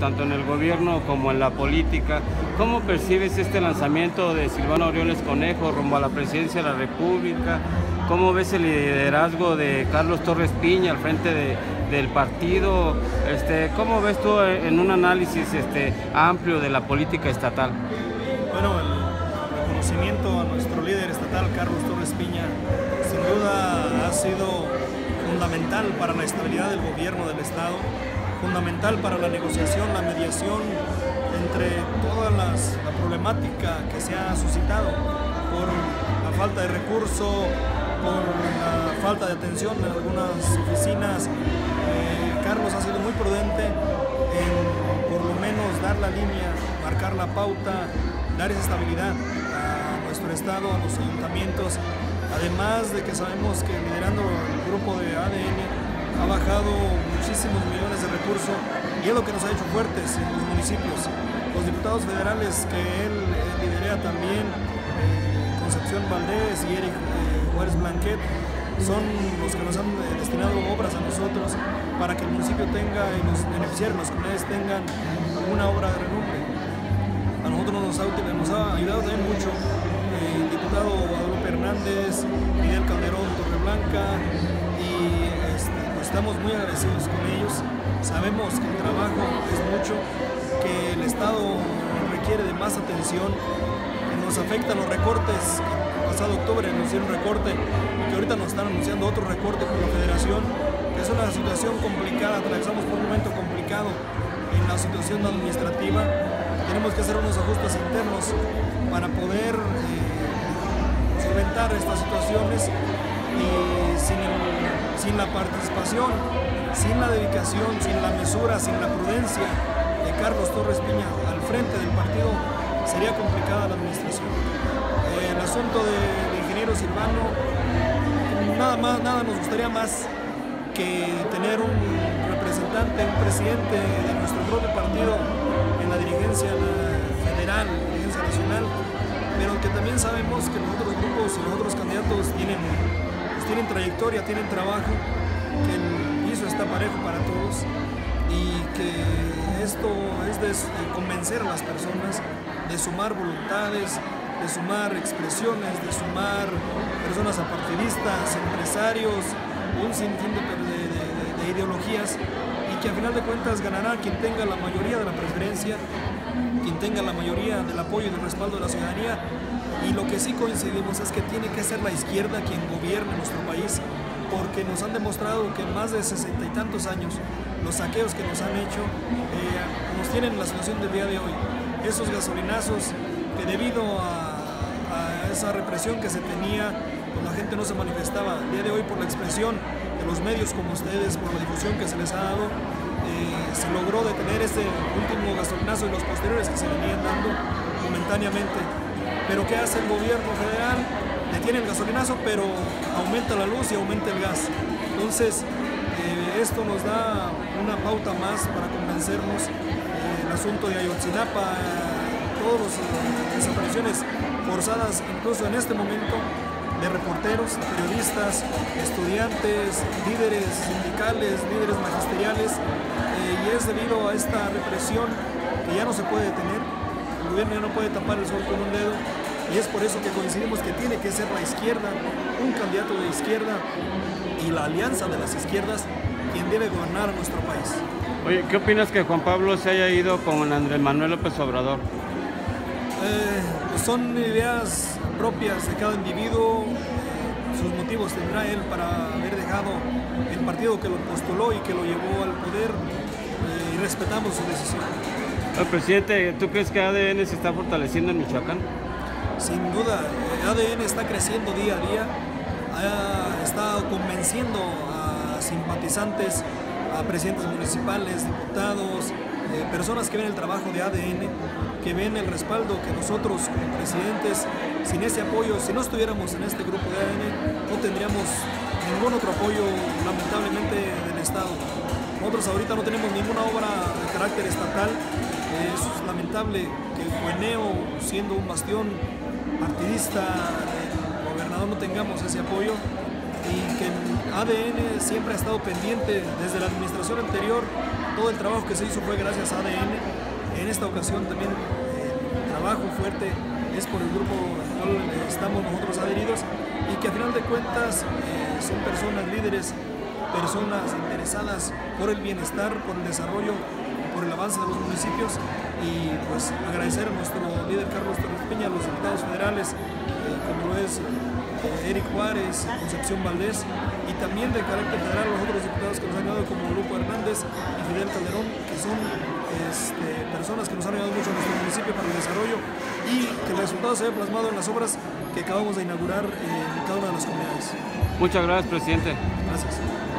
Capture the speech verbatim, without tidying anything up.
tanto en el gobierno como en la política. ¿Cómo percibes este lanzamiento de Silvano Aureoles Conejo rumbo a la presidencia de la República? ¿Cómo ves el liderazgo de Carlos Torres Piña al frente de, del partido? Este, ¿Cómo ves tú en un análisis este, amplio de la política estatal? Bueno, el reconocimiento a nuestro líder estatal, Carlos Torres Piña, sin duda ha sido fundamental para la estabilidad del gobierno del Estado, fundamental para la negociación, la mediación entre toda las, la problemática que se ha suscitado por la falta de recursos, por la falta de atención en algunas oficinas. Eh, Carlos ha sido muy prudente en por lo menos dar la línea, marcar la pauta, dar esa estabilidad a nuestro Estado, a los ayuntamientos, además de que sabemos que liderando el grupo de A D N ha bajado muchísimos millones de recursos y es lo que nos ha hecho fuertes en los municipios. Los diputados federales que él, él lidera también, eh, Concepción Valdés y Eric eh, Juárez Blanquet, son los que nos han eh, destinado obras a nosotros para que el municipio tenga y los beneficiarios, las comunidades tengan alguna obra de renombre. A nosotros nos ha, nos ha ayudado también mucho eh, el diputado Guadalupe Hernández, Miguel Calderón Torreblanca, y este, pues estamos muy agradecidos con ellos. Sabemos que el trabajo es mucho, que el Estado requiere de más atención, que nos afectan los recortes. El pasado octubre nos hicieron un recorte y que ahorita nos están anunciando otro recorte por la Federación, que es una situación complicada, atravesamos por un momento complicado en la situación administrativa. Tenemos que hacer unos ajustes internos para poder eh, solventar estas situaciones y sin, el, sin la participación, sin la dedicación, sin la mesura, sin la prudencia de Carlos Torres Piña al frente del partido, sería complicada la administración. Eh, el asunto del ingeniero Silvano, nada más, nada nos gustaría más que tener un representante, un presidente de nuestro propio partido en la dirigencia federal, la dirigencia nacional, pero que también sabemos que los otros grupos y los otros candidatos tienen, pues tienen trayectoria, tienen trabajo, que el piso está parejo para todos y que esto es de convencer a las personas, de sumar voluntades, de sumar expresiones, de sumar personas apartidistas, empresarios, un sinfín de, de, de, de ideologías, y que a final de cuentas ganará quien tenga la mayoría de la preferencia, quien tenga la mayoría del apoyo y del respaldo de la ciudadanía. Y lo que sí coincidimos es que tiene que ser la izquierda quien gobierne nuestro país, porque nos han demostrado que en más de sesenta y tantos años los saqueos que nos han hecho eh, nos tienen en la situación del día de hoy. Esos gasolinazos que debido a, a esa represión que se tenía, pues la gente no se manifestaba. El día de hoy, por la expresión de los medios como ustedes, por la difusión que se les ha dado, eh, se logró detener este último gasolinazo y los posteriores que se venían dando momentáneamente. Pero ¿qué hace el gobierno federal? Detiene el gasolinazo, pero aumenta la luz y aumenta el gas. Entonces, eh, esto nos da una pauta más para convencernos. Eh, el asunto de Ayotzinapa, eh, todas las eh, desapariciones forzadas, incluso en este momento, de reporteros, periodistas, estudiantes, líderes sindicales, líderes magisteriales, eh, y es debido a esta represión que ya no se puede detener. El gobierno ya no puede tapar el sol con un dedo, y es por eso que coincidimos que tiene que ser la izquierda, un candidato de izquierda y la alianza de las izquierdas quien debe gobernar a nuestro país. Oye, ¿qué opinas que Juan Pablo se haya ido con Andrés Manuel López Obrador? Eh, pues son ideas propias de cada individuo, eh, sus motivos tendrá él para haber dejado el partido que lo postuló y que lo llevó al poder, eh, y respetamos su decisión. El presidente, ¿tú crees que A D N se está fortaleciendo en Michoacán? Sin duda, eh, A D N está creciendo día a día, ha estado convenciendo a simpatizantes, a presidentes municipales, diputados, eh, personas que ven el trabajo de A D N, que ven el respaldo que nosotros como presidentes, sin ese apoyo, si no estuviéramos en este grupo de A D N, no tendríamos ningún otro apoyo, lamentablemente, del Estado. Nosotros ahorita no tenemos ninguna obra de carácter estatal. Es lamentable que Gueneo, siendo un bastión partidista del gobernador, no tengamos ese apoyo, y que A D N siempre ha estado pendiente desde la administración anterior todo el trabajo que se hizo fue gracias a A D N. En esta ocasión también el trabajo fuerte es por el grupo al cual estamos nosotros adheridos y que a final de cuentas eh, son personas líderes, personas interesadas por el bienestar, por el desarrollo, por el avance de los municipios y pues agradecer a nuestro líder Carlos Torres Piña, a los diputados federales eh, como lo es eh, Eric Juárez, Concepción Valdés y también de carácter federal los otros diputados que nos han ayudado como Lupo Hernández y Fidel Calderón, que son este, personas que nos han ayudado mucho a nuestro municipio para el desarrollo y que el resultado se ve plasmado en las obras que acabamos de inaugurar en cada una de las comunidades. Muchas gracias, presidente. Gracias.